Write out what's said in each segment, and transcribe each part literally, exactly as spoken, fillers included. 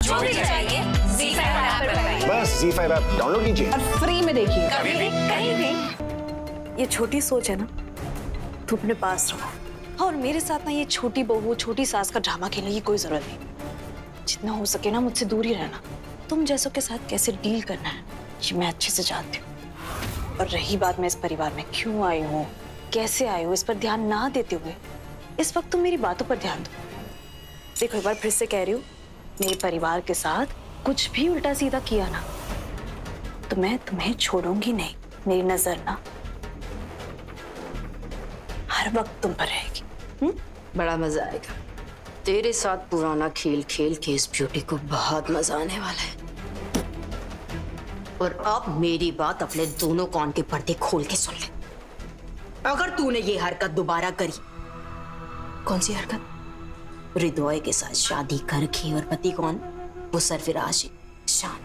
जो भी चाहिए ज़ी फाइव ऐप पर पाइए। बस ज़ी फाइव ऐप डाउनलोड कीजिए और फ्री में देखिए, कभी भी कहीं भी। ये छोटी सोच है ना, तू अपने पास रखो। और मेरे साथ ना ये छोटी बहू छोटी सास का ड्रामा खेलने की कोई जरूरत नहीं। जितना हो सके ना मुझसे दूर ही रहना। तुम जैसों के साथ कैसे डील करना है ये मैं अच्छे से जानती हूँ। और रही बात मैं इस परिवार में क्यों आई हूँ, कैसे आई हूँ, इस पर ध्यान ना देते हुए इस वक्त तुम मेरी बातों पर ध्यान दो। देखो एक बार फिर से कह रही हूँ, मेरे परिवार के साथ कुछ भी उल्टा सीधा किया ना तो मैं तुम्हें छोड़ूंगी नहीं। मेरी नजर ना हर वक्त तुम पर रहेगी। हुँ? बड़ा मजा आएगा तेरे साथ पुराना खेल खेल के। इस ब्यूटी को बहुत मजा आने वाला है। और अब मेरी बात अपने दोनों कान के पर्दे खोल के सुन ले। अगर तूने ये हरकत दोबारा करी। कौन सी हरकत? हृदय के साथ शादी करके, और पति कौन? वो सरफराज शान।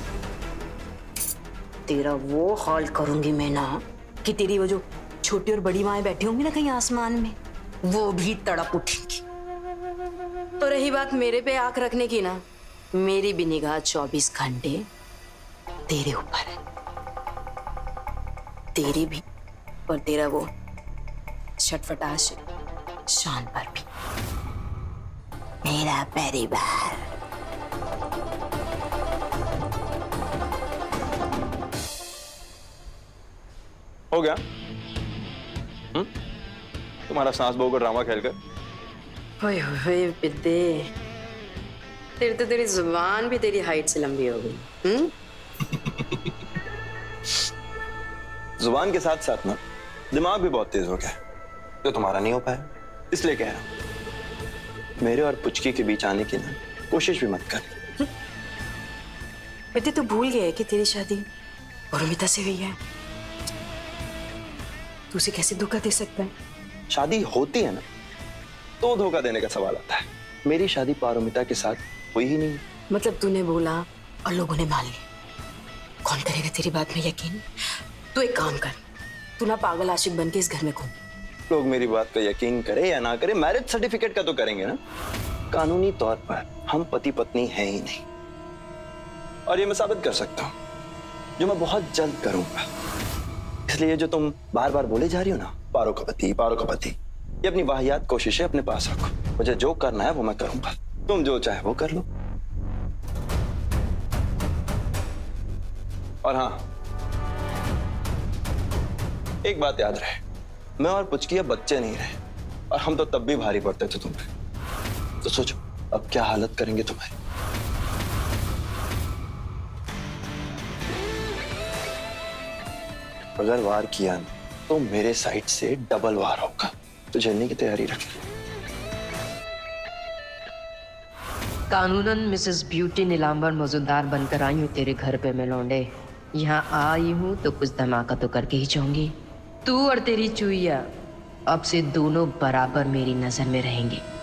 तेरा वो हाल करूंगी मैं ना कि तेरी वो जो छोटी और बड़ी माएं बैठी होंगी ना कहीं आसमान में, वो भी तड़प उठेंगी। तो रही बात मेरे पे आंख रखने की ना, मेरी भी निगाह चौबीस घंटे तेरे ऊपर है। तेरी भी और तेरा वो छटपटाश शान पर भी। मेरा परिवार। हो गया हुँ? तुम्हारा सांस बहू का ड्रामा खेलकर। ओए ओए बिद्दे, तेरी तो तेरी जुबान भी तेरी हाइट से लंबी हो गई। हम्म? जुबान के साथ साथ ना दिमाग भी बहुत तेज हो गया, तो तुम्हारा नहीं हो पाया। इसलिए कह रहा हूं मेरे और पुचकी के बीच आने की ना कोशिश भी मत कर। बिद्दे तू भूल गया है कि तेरी शादी उर्मिता से हुई है। तू उसे कैसे धोखा दे सकता है? शादी होती है ना तो धोखा देने का सवाल आता है। मेरी शादी पारुमिता के साथ हुई ही नहीं। मतलब तूने बोला और लोगों ने मान लिया। कौन करेगा तेरी बात में यकीन? तू एक काम कर, तू ना पागल आशिक बन के इस घर में घूम। लोग मेरी बात का यकीन करे या ना करे, मैरिज सर्टिफिकेट का तो करेंगे ना। कानूनी तौर पर हम पति पत्नी हैं ही नहीं, और ये मैं साबित कर सकता हूं, जो मैं बहुत जल्द करूंगा। इसलिए जो तुम बार बार बोले जा रही हो ना, पारो का पति पारो का पति, ये अपनी वाहियात कोशिशें अपने पास रखो। मुझे जो करना है वो मैं करूंगा, तुम जो चाहे वो कर लो। और हाँ, एक बात याद रहे, मैं और पुचकी अब बच्चे नहीं रहे, और हम तो तब भी भारी पड़ते थे तुम पे। तो सोचो अब क्या हालत करेंगे तुम्हारी। अगर वार किया ना तो मेरे साइड से डबल वार होगा, तो झेलने की तैयारी रखना। कानूनन मिसेस ब्यूटी नीलांबर मौजूदार बनकर आई हूँ तेरे घर पे। मैं लौंडे यहाँ आई हूँ तो कुछ धमाका तो करके ही जाऊंगी। तू और तेरी चुईया अब से दोनों बराबर मेरी नजर में रहेंगे।